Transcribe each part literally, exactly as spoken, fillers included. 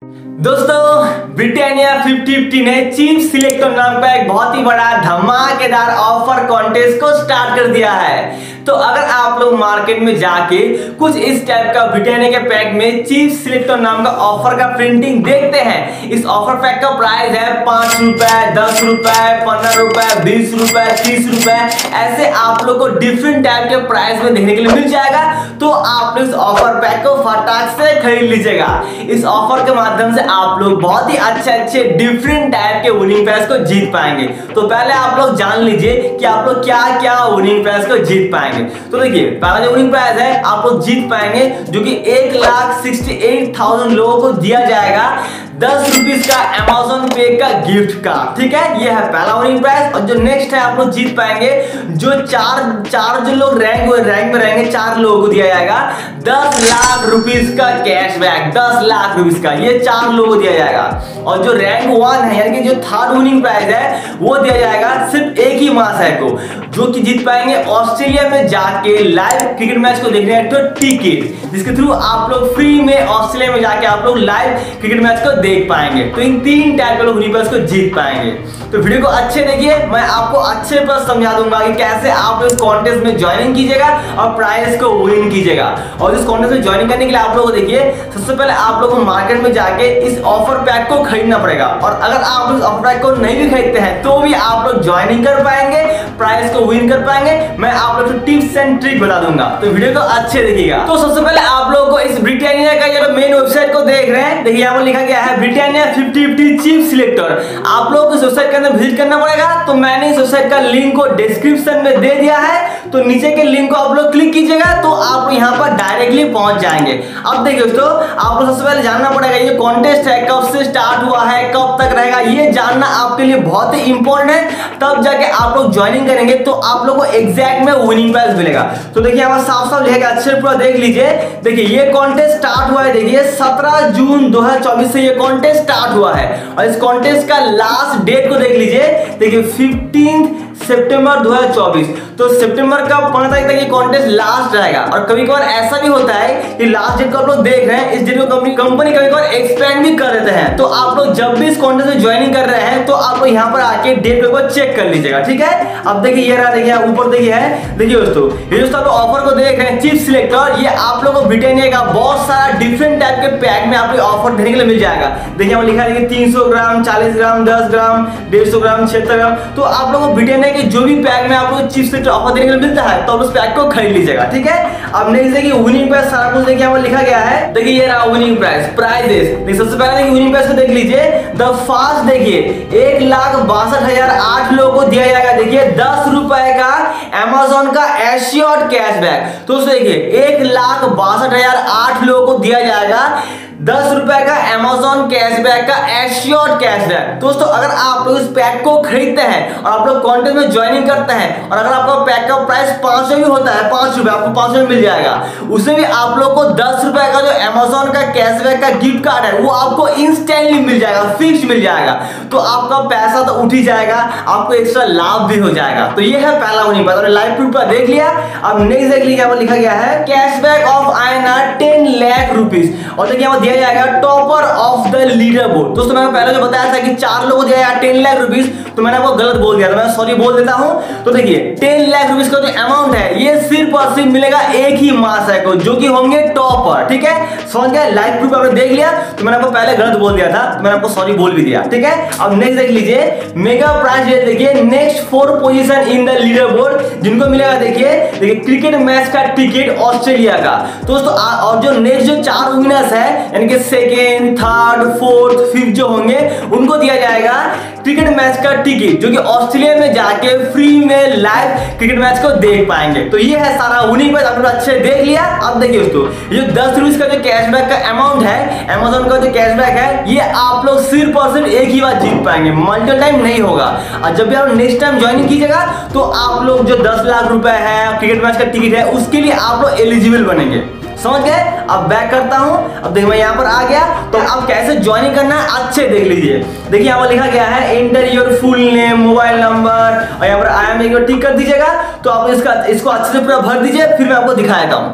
दोस्तों Britannia fifty fifty ने chief selector नाम का एक बहुत ही बड़ा धमाकेदार ऑफर कॉन्टेस्ट को स्टार्ट कर दिया है। तो अगर आप लोग मार्केट में जाके कुछ इस टाइप का ब्रिटानिया के पैक में चीफ सिलेक्टर नाम का ऑफर का प्रिंटिंग देखते हैं, इस ऑफर पैक का प्राइस है पांच रुपए, दस रुपए, पंद्रह रुपए, बीस रुपए, तीस रुपए, ऐसे आप लोग को डिफरेंट टाइप के प्राइस में देखने के लिए मिल जाएगा। तो आप लोग इस ऑफर पैक को फटाक से खरीद लीजिएगा। इस ऑफर के माध्यम से आप लोग बहुत ही अच्छे अच्छे डिफरेंट टाइप के विनिंग प्राइस को जीत पाएंगे। तो पहले आप लोग जान लीजिए कि आप लोग क्या क्या विनिंग प्राइस को जीत पाएंगे। तो देखिए, पहला जो विनिंग प्राइस है आप लोग जीत पाएंगे जो कि एक लाख सिक्सटी एट थाउजेंड लोगों को दिया जाएगा दस रुपीज का अमेज़न पे का गिफ्ट का। ठीक है, ये है पहला विनिंग प्राइस। और जो नेक्स्ट है आप लोग जीत पाएंगे जो चार चार जो लोग रैंक रैंक में रहेंगे, चार लोगों को दिया जाएगा दस लाख रुपीस का कैशबैक, दस लाख रुपीस का, ये चार लोगों को दिया जाएगा। और जो रैंक वन है यानी कि जो थर्ड विनिंग प्राइस है वो दिया जाएगा सिर्फ एक ही महाशय को, जो कि जीत पाएंगे ऑस्ट्रेलिया में जाके लाइव क्रिकेट मैच को देखने तो टिकट, जिसके थ्रू आप लोग फ्री में ऑस्ट्रेलिया में जाके आप लोग लाइव क्रिकेट मैच को देख पाएंगे। तो इन तीन टाइप के लोग विनिंग प्राइस को जीत पाएंगे। तो वीडियो को अच्छे देखिए, मैं आपको अच्छे पर समझा दूंगा कि कैसे आप इस कॉन्टेस्ट में ज्वाइनिंग कीजिएगा और प्राइस को विन कीजिएगा। और इस कॉन्टेस्ट में ज्वाइनिंग करने के लिए आप लोगों को देखिए, सबसे पहले आप लोगों को मार्केट में जाके इस ऑफर पैक को खरीदना पड़ेगा। और अगर आप इस ऑफर पैक को नहीं भी खरीदते हैं तो भी आप लोग ज्वाइनिंग कर पाएंगे, प्राइस को विन कर पाएंगे। मैं आप लोग को टिप्स एंड ट्रिक बता दूंगा, तो वीडियो को अच्छे देखिएगा। तो सबसे पहले आप लोगों को इस ब्रिटानिया का ये मेन वेबसाइट को देख रहे हैं, देखिए यहाँ पर लिखा गया है Britannia fifty fifty chief selector. आप लोग को इस वेबसाइट के अंदर विजिट करना पड़ेगा। तो मैंने इस वेबसाइट का लिंक को डिस्क्रिप्शन में दे दिया है, तो नीचे के लिंक को आप लोग क्लिक कीजिएगा तो आप यहाँ पर डायरेक्टली पहुंच जाएंगे। अब देखिए दोस्तों, आप लोग सबसे पहले जानना पड़ेगा ये कॉन्टेस्ट है कब से स्टार्ट हुआ है, कब तक रहेगा, ये जानना आपके लिए बहुत ही इंपॉर्टेंट है। तब जाके आप लोग ज्वाइनिंग करेंगे तो आप लोग को एग्जैक्ट में विनिंग प्राइस मिलेगा। तो देखिए यहाँ पर साफ साफ लिखा अच्छे पूरा देख लीजिए। देखिए ये कॉन्टेस्ट स्टार्ट हुआ है, देखिए सत्रह जून दो हजार चौबीस से ये कॉन्टेस्ट स्टार्ट हुआ है। और इस कॉन्टेस्ट का लास्ट डेट को देख लीजिए, देखिए फिफ्टीन सितंबर दो हजार चौबीस। तो सितंबर का पंद्रह तारीख तक ये कॉन्टेस्ट लास्ट रहेगा। और कभी कभार ऐसा भी होता है कि लास्ट डेट को आप लोग देख रहे हैं, इस डेट को कंपनी कंपनी कभी कभार एक्सपेंड भी कर देते हैं। तो आप लोग जब भी इस कॉन्टेस्ट में ज्वाइनिंग कर रहे हैं तो आप लोग यहाँ पर आके डेट को चेक कर लीजिएगा। ठीक है, अब देखिए ये रहा, देखिए ऊपर देखिए है, देखिए दोस्तों ये दोस्तों आप ऑफर को देख रहे हैं चीफ सिलेक्टर, ये आप लोगों को ब्रिटानिया का बहुत सारा डिफरेंट टाइप के पैक में आपको ऑफर देने के लिए मिल जाएगा। देखिए वहां लिखा है तीन सौ ग्राम, चालीस ग्राम, दस ग्राम, डेढ़ सौ ग्राम, छिहत्तर ग्राम। तो आप लोगों को ब्रिटानिया के जो भी पैक में आप लोग चीफ सिलेक्टर ऑफर देने के लिए मिलता है तो आप उस पैक को खरीद लीजिएगा। ठीक है, अब नेक्स्ट देखिए विनिंग प्राइस सारा कुछ देखिए यहाँ पर लिखा गया है। देखिए ये रहा विनिंग प्राइस, प्राइजेस। देखिए सबसे पहले देखिए विनिंग प्राइस को देख लीजिए। द फर्स्ट देखिए एक लाख बासठ हजार आठ लोगों को दिया जाएगा, देखिए दस रुपए का अमेज़न का एश्योर्ड कैशबैक। तो देखिए एक लाख बासठ हजार आठ लोगों को दिया जाएगा दस रुपए का अमेज़न कैशबैक का एश्योर्ड कैशबैक। दोस्तों अगर आप लोग इस पैक को खरीदते हैं और आप लोग कॉन्टेस्ट में ज्वाइनिंग करते हैं और अगर आपका पैक का प्राइस पांच सौ भी होता है, पांच रुपए आपको पांच सौ में मिल जाएगा, उसमें भी आप लोग को दस रुपए का जो अमेज़न का कैशबैक का गिफ्ट कार्ड है वो आपको इंस्टेंटली मिल जाएगा, फिक्स मिल जाएगा। तो आपका पैसा तो उठ ही जाएगा, आपको एक्स्ट्रा लाभ भी हो जाएगा। तो ये है पहला विनिंग प्राइस, लाइव प्रूफ पर देख लिया। अब नेक्स्ट देख लीजिए, यहाँ पर लिखा गया है cashback of INR ten lakh rupees. और देखिए यहाँ दिया जाएगा topper of the leader board. दोस्तों मैंने पहले जो बताया था कि चार लोगों को दिया जाएगा टेन लाख रुपीस, तो मैंने आपको गलत बोल दिया था, मैं सॉरी बोल देता हूं। तो देखिए टेन लाख रुपीस का जो अमाउंट है ये सिर्फ और सिर्फ मिलेगा एक ही महाशय को, जो कि होंगे टॉपर। ठीक है, समझ गए, लाइव प्रूफ आपने देख लिया। तो मैंने आपको पहले गलत बोल दिया था, तो मैंने आपको सॉरी बोल भी दिया। ठीक है, अब नेक्स्ट देख लीजिए मेगा प्राइज, देखिए next four position in the leader board जिनको मिलेगा, देखिए देखिए क्रिकेट मैच का टिकट ऑस्ट्रेलिया का। तो दोस्तों और जो नेक्स्ट जो चार विनर्स है यानी कि सेकेंड, थर्ड, फोर्थ, फिफ्थ जो होंगे उनको दिया जाएगा क्रिकेट मैच का टिकट, जो कि ऑस्ट्रेलिया में जाके फ्री में लाइव क्रिकेट मैच को देख पाएंगे। तो ये है सारा विनिंग प्राइस, आप लोग अच्छे देख लिया। अब देखिए दोस्तों ये दस रुपीस का जो कैशबैक का अमाउंट है, अमेज़न का जो कैशबैक है, ये आप लोग सिर्फ और सिर्फ एक ही बार जीत पाएंगे, मल्टीपल टाइम नहीं होगा। और जब भी आप नेक्स्ट टाइम ज्वाइनिंग कीजिएगा तो आप लोग जो दस लाख रुपए है क्रिकेट मैच का टिकट है उसके लिए आप लोग एलिजिबल बनेंगे। समझ गए, अब बैक करता हूं। अब देखिए मैं यहाँ पर आ गया, तो अब कैसे ज्वाइन करना है अच्छे देख लीजिए। देखिए यहाँ पर लिखा गया है enter your full name, mobile number, और यहाँ पर आई एम एक टिक कर दीजिएगा। तो आप इसका इसको अच्छे से पूरा भर दीजिए, फिर मैं आपको दिखा देता हूँ।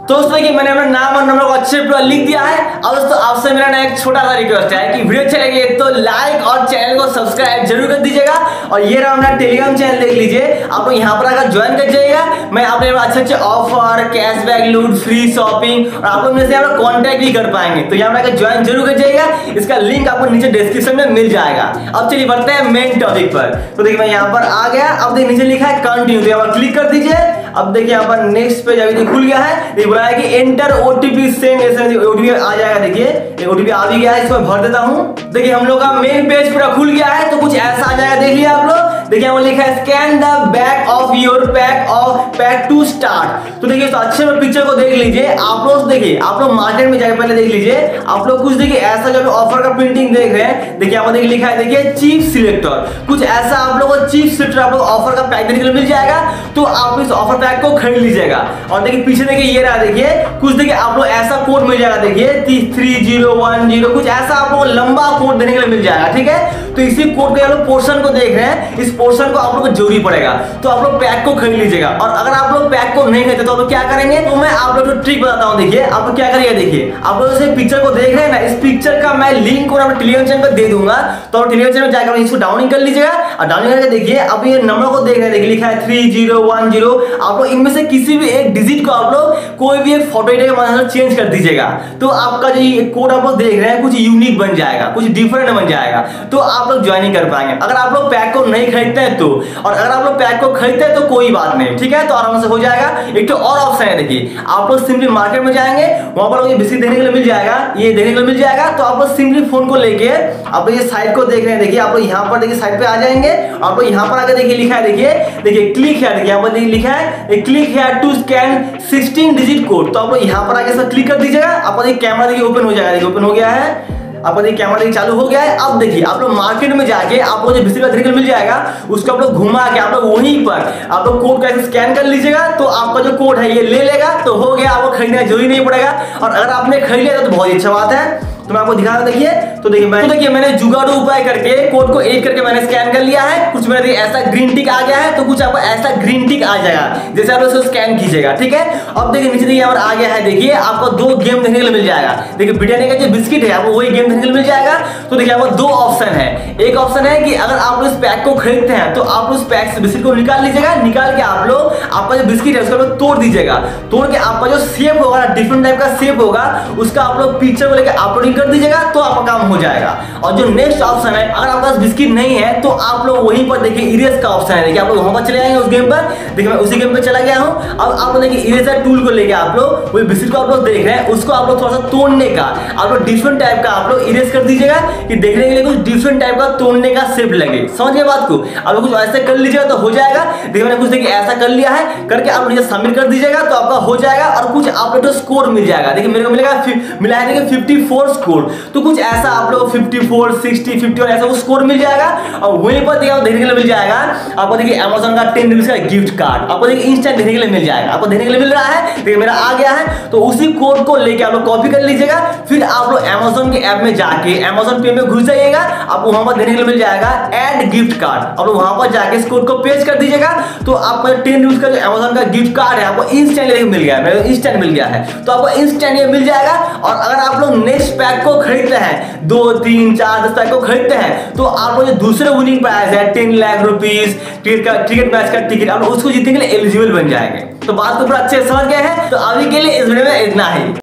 तो दोस्तों देखिए मैंने अपना नाम और नंबर को अच्छे से पूरा लिख दिया है। अब दोस्तों आपसे मेरा ना एक छोटा सा रिक्वेस्ट है कि वीडियो अच्छे लगे तो लाइक और चैनल को सब्सक्राइब जरूर कर दीजिएगा। और ये रहा अपना टेलीग्राम चैनल, देख लीजिए आप लोग यहाँ पर आकर ज्वाइन कर जाइएगा। मैं आप लोग अच्छे अच्छे ऑफर, कैशबैक, लूट, फ्री शॉपिंग और आप लोग मेरे से यहाँ पर कॉन्टैक्ट भी कर पाएंगे। तो यहाँ पर आकर ज्वाइन जरूर कर जाइएगा। इसका लिंक आपको नीचे डिस्क्रिप्शन में मिल जाएगा। अब चलिए बढ़ते हैं मेन टॉपिक पर। तो देखिए मैं यहाँ पर आ गया। अब देखिए नीचे लिखा है कंटिन्यू, तो यहाँ पर क्लिक कर दीजिए। अब देखिए यहाँ पर नेक्स्ट पेज अभी खुल गया है। ये बोला है कि एंटर ओटीपी सेंड, ऐसे ओटीपी आ जाएगा। देखिए ओटीपी आ भी गया है, इसको भर देता हूँ। देखिए हम लोग का मेन पेज पूरा खुल गया है। तो कुछ ऐसा आ जाएगा, देख लिया आप लोग। देखिए वो लिखा है scan the back of your pack of pack to start. तो देखिए तो अच्छे में पिक्चर को देख लीजिए आप लोग। देखिए आप लोग मार्केट में जाके पहले देख लीजिए आप लोग। कुछ देखिए ऐसा जो ऑफर का प्रिंटिंग देख रहे हैं, देखिए आप देखिए लिखा है, देखिए चीफ सिलेक्टर। कुछ ऐसा आप लोगों को चीफ सिलेक्टर आप लोग ऑफर का पैक देखने को मिल जाएगा। तो आप इस ऑफर पैक को खरीद लीजिएगा। और देखिए पीछे देखिए ये रहा, देखिए कुछ देखिए आप लोग ऐसा कोड मिल जाएगा। देखिए थ्री जीरो वन जीरो कुछ ऐसा आप लोग लंबा कोड देने के लिए मिल जाएगा। ठीक है, तो इसी कोड के आप लोग पोर्शन को देख रहे हैं, इस पोर्शन को आप लोग को जरूरी पड़ेगा। तो आप लोग पैक को खरीद लीजिएगा। और अगर आप लोग पैक को नहीं खरीदते तो आप लोग क्या करेंगे, तो मैं आप लोग को ट्रिक बताता हूं। देखिए आप लोग क्या करिएगा, देखिए आप लोग इस पिक्चर को देख रहे हैं ना, इस पिक्चर का मैं लिंक और अपने टेलीग्राम चैनल पर दे दूंगा। तो टेलीग्राम चैनल में जाकर इसको डाउनलोड कर लीजिएगा। और डाउनलोड करके देखिए अब ये नंबर को देख रहे हैं, देखिए लिखा है थ्री जीरो वन जीरो। आप लोग इनमें से किसी भी एक डिजिट को आप लोग कोई भी एक फोटो के माध्यम से चेंज कर दीजिएगा। तो आपका जो ये कोड आप लोग देख रहे हैं कुछ यूनिक बन जाएगा, कुछ डिफरेंट बन जाएगा। तो आप लोग ज्वाइन कर पाएंगे अगर आप लोग पैक को नहीं खरीदते हैं तो। और अगर आप लोग पैक को खरीदते हैं तो कोई बात नहीं, ठीक है, तो आराम से हो जाएगा। एक तो और ऑप्शन है, देखिए आप लोग सिंपली मार्केट में जाएंगे, वहां पर ये बिस्किट देखने के लिए मिल जाएगा, ये देखने के लिए मिल जाएगा। तो आप लोग सिंपली फोन को लेके आप ये साइट को देख रहे हैं, देखिए आप लोग यहाँ पर देखिए साइट पे आ जाएंगे। आप लोग यहाँ पर आकर देखिए लिखा है, देखिए देखिए क्लिक है, देखिए यहाँ पर देखिए लिखा है क्लिक है to scan sixteen digit code. तो आप लोग यहाँ पर आके सब क्लिक कर दीजिएगा। आपको देखिए कैमरा देखिए ओपन हो जाएगा, देखिए ओपन हो गया है। आपको देखिए कैमरा देखिए चालू हो गया है। अब देखिए आप लोग मार्केट में जाके आपको जो बिस्किट का तरीका मिल जाएगा उसको आप लोग घुमा के आप लोग वहीं पर आप लोग कोड कैसे स्कैन कर लीजिएगा। तो आपका जो कोड है ये ले लेगा, तो हो गया, आपको खरीदने की जरूरी नहीं पड़ेगा। और अगर आपने खरीद लिया तो बहुत ही अच्छा बात है। तो मैं आपको दिखा रहा हूं, देखिए तो देखिए मैं तो देखिए मैंने जुगाड़ू उपाय करके कोड को एड करके मैंने स्कैन कर लिया है। कुछ मेरे ऐसा ग्रीन टिक आ गया है, तो कुछ आपको ऐसा ग्रीन टिक आ जाएगा जैसे आप उसको स्कैन कीजिएगा। ठीक है, अब देखिए नीचे देखिए यहाँ पर आ गया है, देखिए आपको दो गेम देखने के लिए मिल जाएगा। देखिए ब्रिटानिया का जो बिस्किट है आपको वही गेम देखने के लिए मिल जाएगा। तो देखिए आपको दो ऑप्शन है। एक ऑप्शन है कि अगर आप इस पैक को खरीदते हैं तो आप उस पैक से बिस्किट को निकाल लीजिएगा। निकाल के आप लोग आपका जो बिस्किट है उसको तोड़ दीजिएगा। तोड़ के आपका जो शेप होगा, डिफरेंट टाइप का शेप होगा, उसका आप लोग पिक्चर को लेकर अपलोडिंग कर दीजिएगा, तो आपका काम हो जाएगा। और जो नेक्स्ट ऑप्शन है, अगर आपके पास बिस्किट नहीं है तो आप लोग वहीं पर देखिए इरेज का ऑप्शन है। देखिए आप लोग वहां पर चले जाएंगे उस गेम पर। देखिए मैं उसी गेम पर चला गया हूं। अब आप लोग देखिए इरेजर टूल को लेके आप लोग वही बिस्किट को आप लोग देख रहे हैं, उसको आप लोग थोड़ा सा तोड़ने का आप लोग डिफरेंट टाइप का आप लोग इरेज कर दीजिएगा कि देखने के लिए कुछ डिफरेंट टाइप का तोड़ने का शेप लगे। समझ गए बात को? आप लोग कुछ ऐसे कर लीजिएगा तो हो जाएगा। देखिए मैंने कुछ देखिए ऐसा कर लिया है, करके आप नीचे सबमिट कर दीजिएगा तो आपका हो जाएगा। और कुछ आप लोग स्कोर मिल जाएगा। देखिए मेरे को मिलेगा मिला है देखिए फिफ्टी फोर स्कोर। तो कुछ ऐसा आप लोग fifty four, sixty, fifty one ऐसा स्कोर मिल जाएगा। और वहीं पर देखिए देखने के लिए मिल जाएगा आपको देखिए अमेज़न का टेन रुपीस का गिफ्ट कार्ड आपको देखिए इंस्टेंट देखने के लिए मिल जाएगा। आपको देखने के लिए मिल रहा है, देखिए मेरा आ गया है। तो उसी कोड को लेके आप लोग कॉपी कर लीजिएगा। फिर आप लोग अमेज़न के ऐप में जाके अमेज़न पे में घुस जाइएगा। आपको वहां पर देखने के लिए मिल जाएगा ऐड गिफ्ट कार्ड। आप लोग वहां पर जाके इस कोड को पेस्ट कर दीजिएगा। तो आपका टेन रुपीस का जो अमेज़न का गिफ्ट कार्ड है आपको इंस्टेंट मिल गया है, इंस्टेंट मिल गया है। तो आपको इंस्टेंट ये मिल जाएगा। और अगर आप लोग नेक्स्ट पैक को खरीदते हैं, दो तीन चार दस पैक को खरीदते हैं, तो आप लोग दूसरे विनिंग प्राइस है टेन लाख रुपीस क्रिकेट का क्रिकेट मैच का टिकट, आप उसको जीतने के लिए एलिजिबल बन जाएंगे। तो बात को पूरा अच्छे से समझ गए हैं। तो अभी के लिए इस वीडियो में इतना ही।